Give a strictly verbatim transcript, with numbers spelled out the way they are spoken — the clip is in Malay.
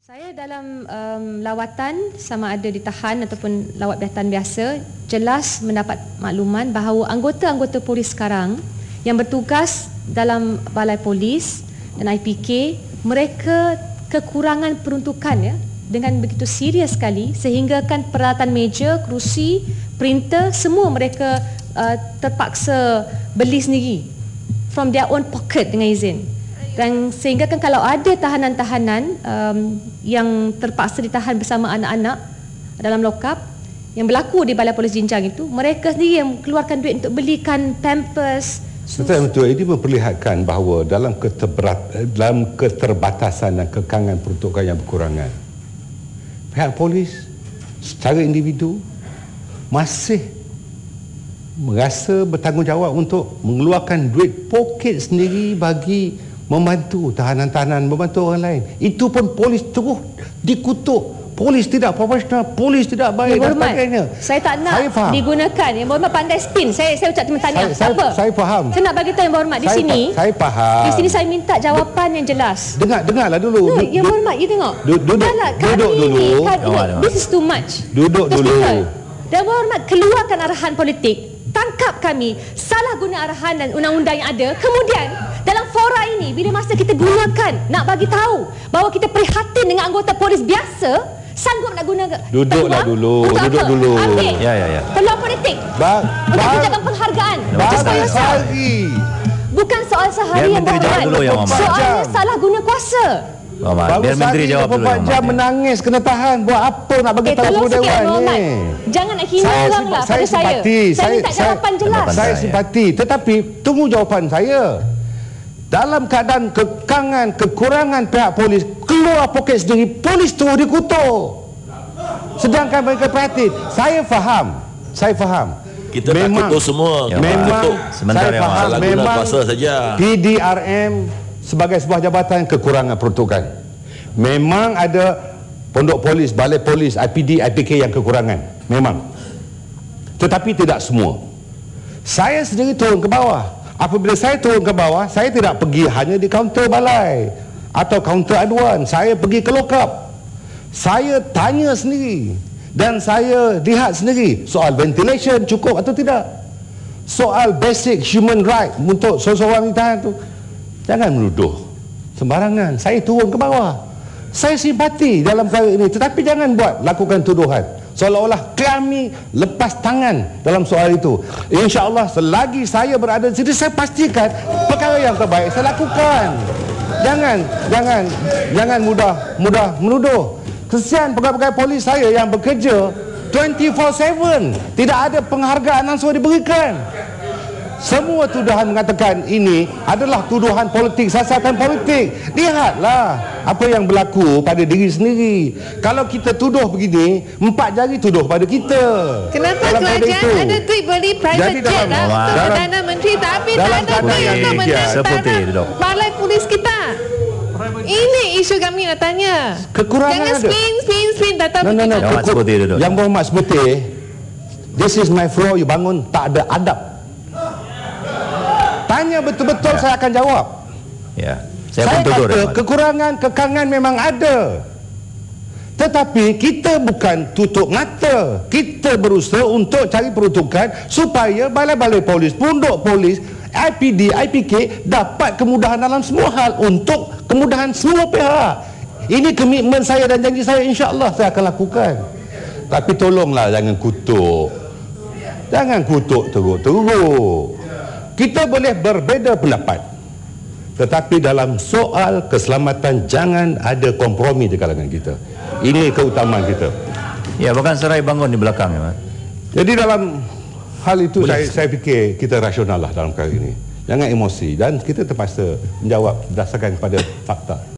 Saya dalam um, lawatan sama ada ditahan ataupun lawat biatan biasa, jelas mendapat makluman bahawa anggota-anggota polis sekarang yang bertugas dalam balai polis dan I P K, mereka kekurangan peruntukan ya, dengan begitu serius sekali sehingga kan peralatan meja, kerusi, printer, semua mereka uh, terpaksa beli sendiri from their own pocket dengan izin. Dan sehingga kan kalau ada tahanan-tahanan um, yang terpaksa ditahan bersama anak-anak dalam lokap yang berlaku di Balai Polis Jinjang itu, mereka sendiri yang keluarkan duit untuk belikan pampers. Betul-betul, ini memperlihatkan bahawa dalam, dalam keterbatasan dan kekangan peruntukan yang berkurangan, pihak polis secara individu masih merasa bertanggungjawab untuk mengeluarkan duit poket sendiri bagi membantu tahanan-tahanan, membantu orang lain. Itu pun polis terus dikutuk. Polis tidak profesional, polis tidak baik dan sebagainya. Saya tak nak saya digunakan. Yang berhormat pandai spin. Saya saya ucap terima tanya. Saya, saya, apa? saya faham. Saya nak bagi tahu yang berhormat di saya, sini. Saya faham. Di sini saya minta jawapan yang jelas. Dengar, dengarlah dulu. No, yang berhormat, you tengok. Duduk, Dahlah, duduk dulu. Ini, kan, ini, this is too much. Duduk dulu. Dan berhormat, keluarkan arahan politik. Tangkap kami salah guna arahan dan undang-undang yang ada. Kemudian dalam fora ini, bila masa kita gunakan nak bagi tahu bahawa kita prihatin dengan anggota polis biasa, sanggup nak guna duduklah dulu, duduk apa? Dulu. Ambil ya ya ya. peluang politik bang, untuk bang, menjaga penghargaan. Bang, sehari. Bukan soal sehari yang berhormat. Soalnya salah guna kuasa. Oh, biar menteri jawab dulu. empat jam menangis kena tahan. Buat apa nak bagi eh, tahu kepada dewan ni? Jangan nak hina orang lah pada saya. Simpati. Saya, saya minta jawapan saya, jelas. Saya simpati. Tetapi tunggu jawapan saya. Dalam keadaan kekangan, kekurangan pihak polis, keluar poket sendiri, polis terus dikutuk. Sedangkan mereka prihatin. Saya faham. Saya faham. Kita memang, tak kutuk semua. Ya, memang sebentar saya faham. Salah memang guna kuasa saja. P D R M sebagai sebuah jabatan kekurangan peruntukan. Memang ada pondok polis, balai polis, I P D, I P K yang kekurangan. Memang. Tetapi tidak semua. Saya sendiri turun ke bawah. Apabila saya turun ke bawah, saya tidak pergi hanya di kaunter balai atau kaunter aduan. Saya pergi ke lokap. Saya tanya sendiri. Dan saya lihat sendiri soal ventilation cukup atau tidak. Soal basic human right untuk seseorang ditahan tu. Jangan menuduh sembarangan. Saya turun ke bawah. Saya simpati dalam perkara ini. Tetapi jangan buat lakukan tuduhan seolah-olah kami lepas tangan dalam soal itu. InsyaAllah selagi saya berada di sini, saya pastikan perkara yang terbaik saya lakukan. Jangan Jangan Jangan mudah mudah menuduh. Kesian pegawai-pegawai polis saya yang bekerja dua puluh empat tujuh. Tidak ada penghargaan langsung diberikan. Semua tuduhan mengatakan ini adalah tuduhan politik, siasatan politik. Lihatlah apa yang berlaku pada diri sendiri. Kalau kita tuduh begini, empat jari tuduh pada kita. Kenapa kerajaan ada duit beli private jet lah untuk Perdana Menteri, tapi tak ada duit untuk menentang balai polis kita? Ini isu kami nak tanya. Kekurangan Jangan ada. spin, spin, spin. Tak tahu no, no, no. Kekur- Yang berhormat seperti this is my floor, you bangun tak ada adab. Tanya betul-betul, ya. Saya akan jawab. Ya. Saya, saya kata Rahmat. Kekurangan, kekangan memang ada. Tetapi kita bukan tutup mata. Kita berusaha untuk cari peruntukan supaya balai-balai polis, pondok polis, I P D, I P K dapat kemudahan dalam semua hal untuk kemudahan semua pihak. Ini komitmen saya dan janji saya, insya-Allah saya akan lakukan. Tapi tolonglah jangan kutuk. Jangan kutuk teruk-teruk. Kita boleh berbeza pendapat, tetapi dalam soal keselamatan jangan ada kompromi di kalangan kita. Ini keutamaan kita. Ya, bahkan serai bangun di belakang ya, Mat. Jadi dalam hal itu saya, saya fikir kita rasional lah dalam perkara ini. Jangan emosi dan kita terpaksa menjawab berdasarkan kepada fakta.